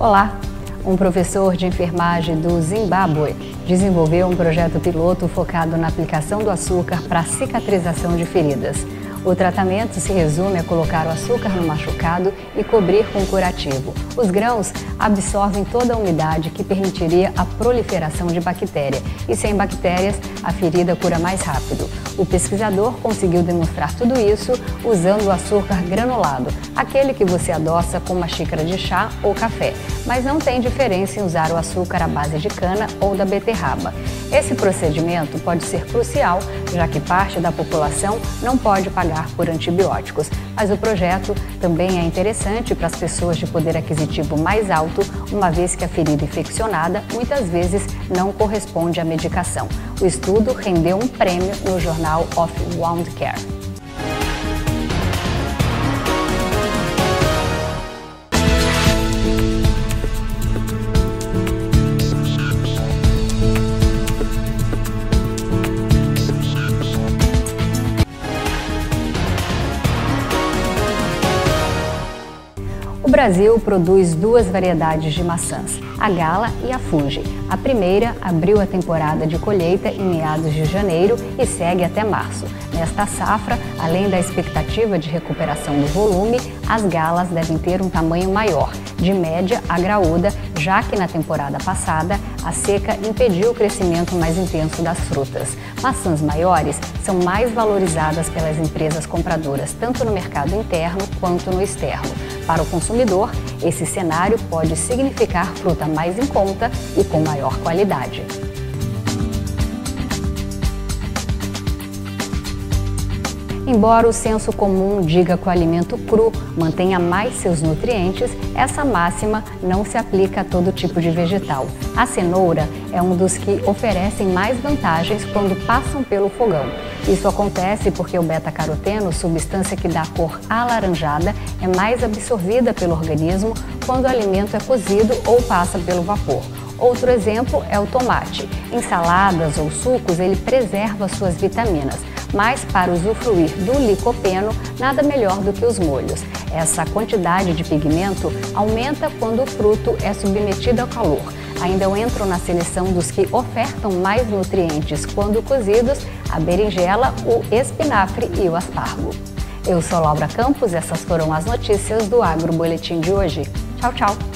Olá! Um professor de enfermagem do Zimbábue desenvolveu um projeto piloto focado na aplicação do açúcar para a cicatrização de feridas. O tratamento se resume a colocar o açúcar no machucado e cobrir com curativo. Os grãos absorvem toda a umidade que permitiria a proliferação de bactéria e, sem bactérias, a ferida cura mais rápido. O pesquisador conseguiu demonstrar tudo isso usando o açúcar granulado, aquele que você adoça com uma xícara de chá ou café, mas não tem diferença em usar o açúcar à base de cana ou da beterraba. Esse procedimento pode ser crucial, já que parte da população não pode pagar por antibióticos, mas o projeto também é interessante para as pessoas de poder aquisitivo mais alto, uma vez que a ferida infeccionada muitas vezes não corresponde à medicação. O estudo rendeu um prêmio no Journal of Wound Care. O Brasil produz duas variedades de maçãs, a Gala e a Fuji. A primeira abriu a temporada de colheita em meados de janeiro e segue até março. Nesta safra, além da expectativa de recuperação do volume, as galas devem ter um tamanho maior, de média a graúda, já que na temporada passada a seca impediu o crescimento mais intenso das frutas. Maçãs maiores são mais valorizadas pelas empresas compradoras, tanto no mercado interno quanto no externo. Para o consumidor, esse cenário pode significar fruta mais em conta e com maior qualidade. Embora o senso comum diga que o alimento cru mantenha mais seus nutrientes, essa máxima não se aplica a todo tipo de vegetal. A cenoura é um dos que oferecem mais vantagens quando passam pelo fogão. Isso acontece porque o beta-caroteno, substância que dá cor alaranjada, é mais absorvida pelo organismo quando o alimento é cozido ou passa pelo vapor. Outro exemplo é o tomate. Em saladas ou sucos, ele preserva suas vitaminas, mas para usufruir do licopeno, nada melhor do que os molhos. Essa quantidade de pigmento aumenta quando o fruto é submetido ao calor. Ainda entram na seleção dos que ofertam mais nutrientes quando cozidos a berinjela, o espinafre e o aspargo. Eu sou Laura Campos, essas foram as notícias do Agro Boletim de hoje. Tchau, tchau!